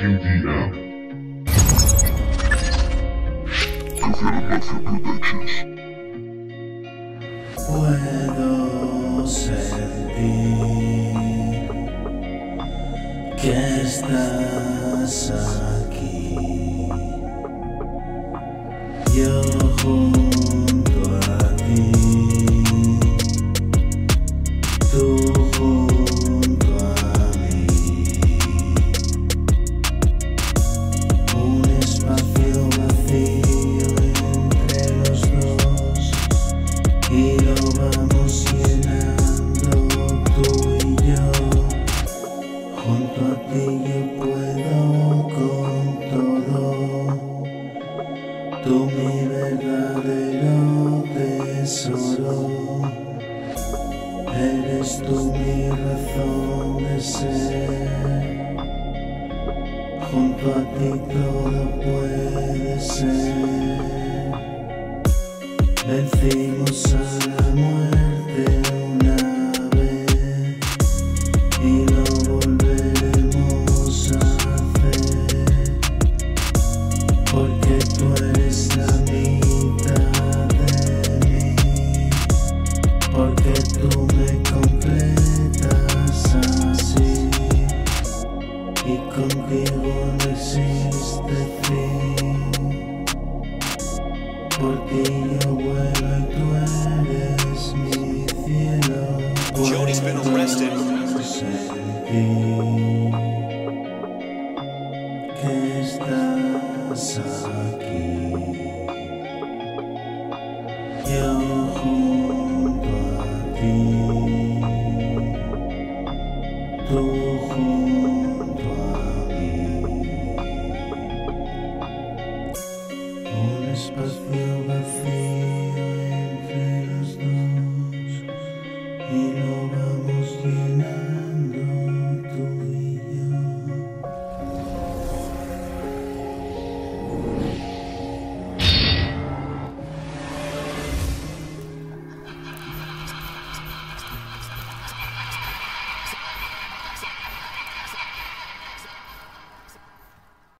QDM. Mafia Productions. Puedo sentir que estás aquí, yo junto a ti, tú junto a mí, un espacio vacío entre los dos y lo vamos llenando tú y yo. Junto a ti yo puedo con todo, tú mi verdadero tesoro, eres tú mi razón de ser. Junto a ti todo puede ser. Vencimos a la muerte una vez y lo volveremos a hacer, porque tú eres la mitad de mí, porque tú me completas así y contigo no existe fin. Por ti yo vuelo y tú eres mi cielo. Jody's been arrested. Puedo sentir que estás aquí, yo junto a ti, tú junto a mí. Un espacio vacío